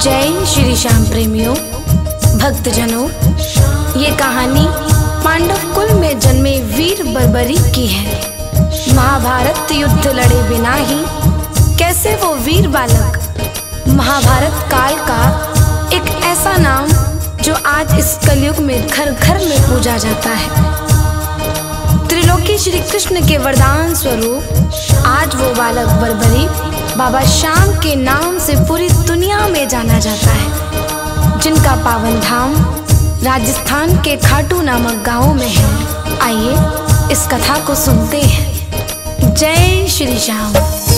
जय श्री श्याम प्रेमियों, भक्तजनों, ये कहानी पांडव कुल में जन्मे वीर बर्बरी की है। महाभारत युद्ध लड़े बिना ही कैसे वो वीर बालक, महाभारत काल का एक ऐसा नाम जो आज इस कलयुग में घर घर में पूजा जाता है। त्रिलोकी श्री कृष्ण के वरदान स्वरूप आज वो बालक बर्बरी बाबा श्याम के नाम से पूरी दुनिया में जाना जाता है, जिनका पावन धाम राजस्थान के खाटू नामक गांव में है। आइए इस कथा को सुनते हैं। जय श्री श्याम।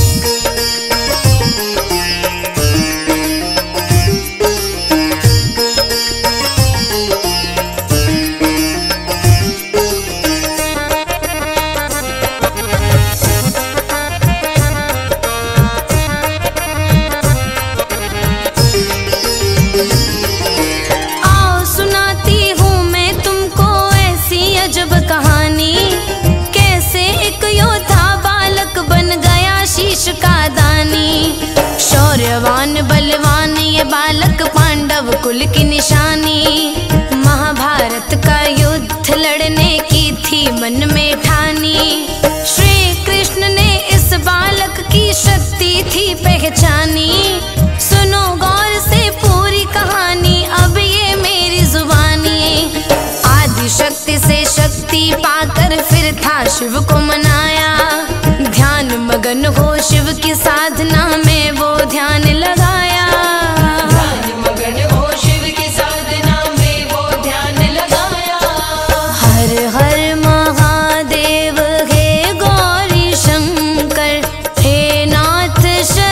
शौर्यवान बलवान ये बालक पांडव कुल की निशानी, महाभारत का युद्ध लड़ने की थी मन में ठानी। श्री कृष्ण ने इस बालक की शक्ति थी पहचानी। सुनो गौर से पूरी कहानी, अब ये मेरी जुबानी। आदि शक्ति से शक्ति पाकर फिर था शिव को मनाया। ध्यान मगन हो शिव की साधना में वो ध्यान लगाया। ध्यान मगन हो शिव की साधना में वो ध्यान लगाया। हर हर महादेव हे गौरी शंकर, हे नाथ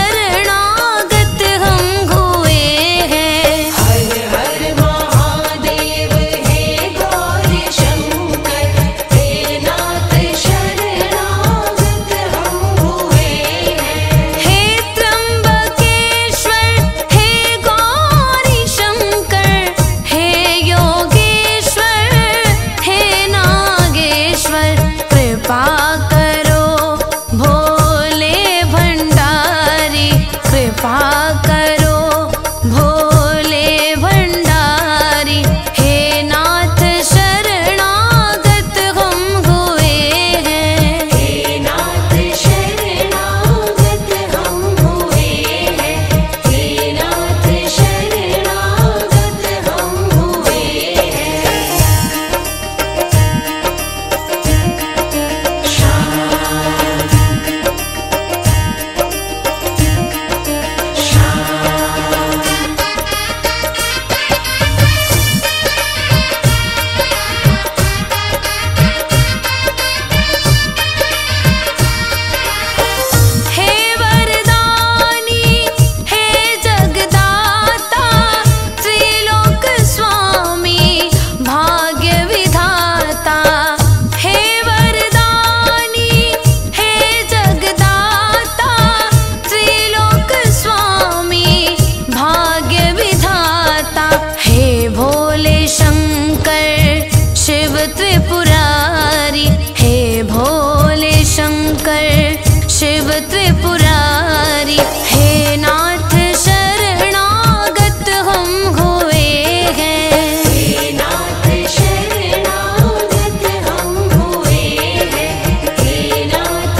शरणागत हम हुए हैं। हर हर महादेव हे गौरी शंकर, हे नाथ शरणागत हम हुए हैं। हे त्र्यंबकेश्वर हे गौरी शंकर, हे योगेश्वर हे नागेश्वर, कृपा करो भोले भंडारी, कृपा करो भोले भंडारी। हे नाथ शरणागत हम हुए हैं। हे नाथ शरणागत हम हुए हैं। हे नाथ शरणागत हम हुए हैं। हे वरदानी हे जगदाता, त्रिलोक स्वामी भाग्य विधाता। हे वरदानी हे जगदाता, त्रिलोक स्वामी भाग्य विधाता। हे भोले शंकर शिव त्रिपुरारी, हे भोले शंकर शिव त्रिपुरारी। हे नाथ शरणागत हम हुए हैं। हे नाथ शरणागत हम हुए हैं। हे नाथ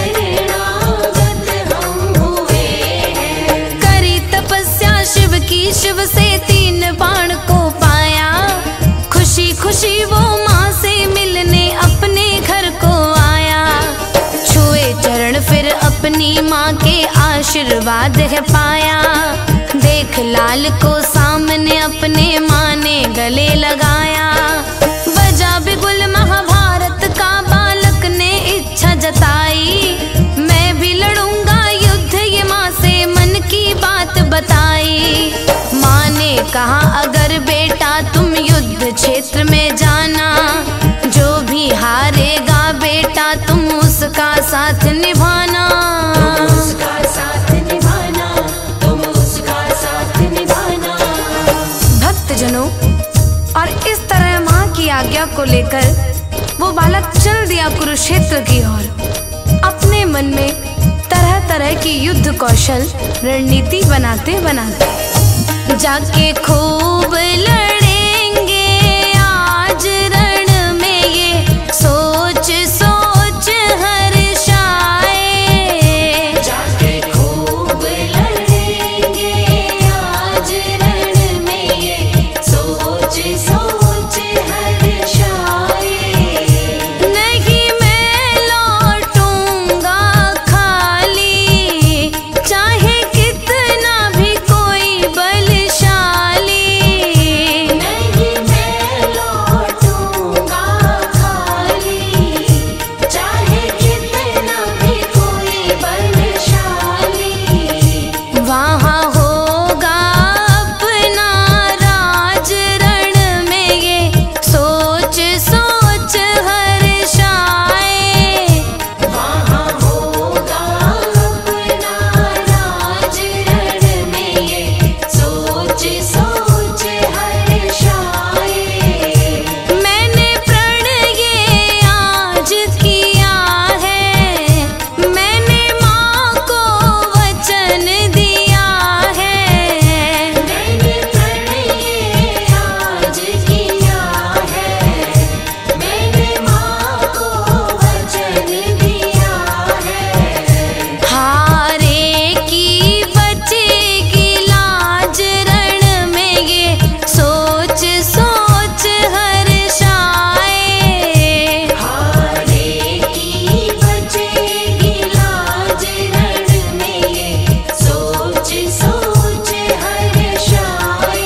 शरणागत हम हुए हैं। करी तपस्या शिव की, शिव से 3 बाण को पाया। खुशी खुशी वो माँ से मिलने अपने घर को आया। छुए चरण फिर अपनी माँ के आशीर्वाद है पाया। देख लाल को सामने अपने माँ ने गले लगाया। बजा बिगुल महाभारत का बालक ने इच्छा जताई। मैं भी लड़ूंगा युद्ध ये माँ से मन की बात बताई। माँ ने कहा अगर बेटा तुम युद्ध क्षेत्र में जाना, जो भी हारेगा बेटा तुम उसका साथ निभाना। तुम उसका साथ निभाना, तुम उसका साथ निभाना। भक्तजनों, और इस तरह माँ की आज्ञा को लेकर वो बालक चल दिया कुरुक्षेत्र की ओर। अपने मन में तरह तरह की युद्ध कौशल रणनीति बनाते बनाते जाके खूब लड़ेंगे आज रण में, ये सोच सोच हर्षाए। जाके खूब लड़ेंगे आज रण में, ये सोच सोच हर्षाए। नहीं मैं लौटूंगा खाली, चाहे कितना भी कोई बलशाली। नहीं मैं लौटूंगा खाली, चाहे कितना भी कोई बलशाली। वहाँ होगा अपना राज रण में, ये सोच सोच हर्षाए। वहाँ होगा अपना राज रण में, ये सोच सोच हर्षाए। मैंने प्रण ये आज किया है, मैंने माँ को वचन दिया है। मैंने प्रण ये आज किया है, मैंने माँ को वचन दिया है। हारे की बचेगी लाज रण में, ये सोच सोच हर्षाए। हारे की बचेगी लाज रण में, ये सोच सोच हर्षाए।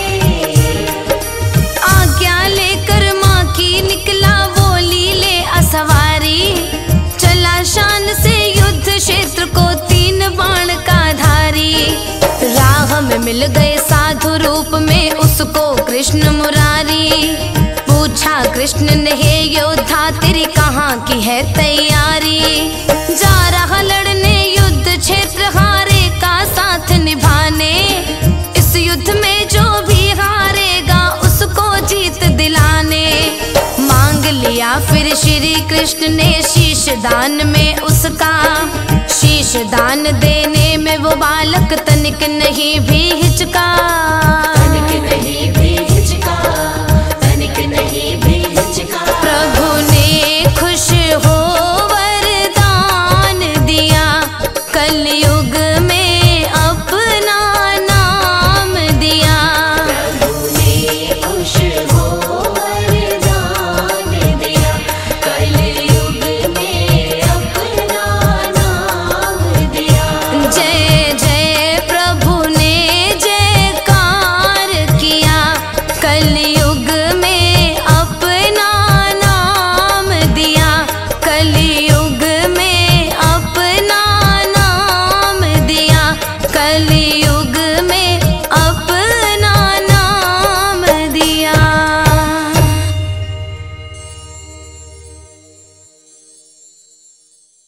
आज्ञा लेकर माँ की निकला वो लीले असवारी, चला शान से युद्ध क्षेत्र को 3 बाण का धारी। राह में मिल गए साधु रूप में उसको कृष्ण मुरारी। पूछा कृष्ण ने हे योद्धा तेरी कहाँ की है तैयारी। जा रहा लड़ने युद्ध क्षेत्र हारे का साथ निभाने। इस युद्ध में जो भी हारेगा उसको जीत दिलाने। मांग लिया फिर श्री कृष्ण ने शीश दान में उसका। शीश दान देने में वो बालक तनिक नहीं भी हिचका। तनिक नहीं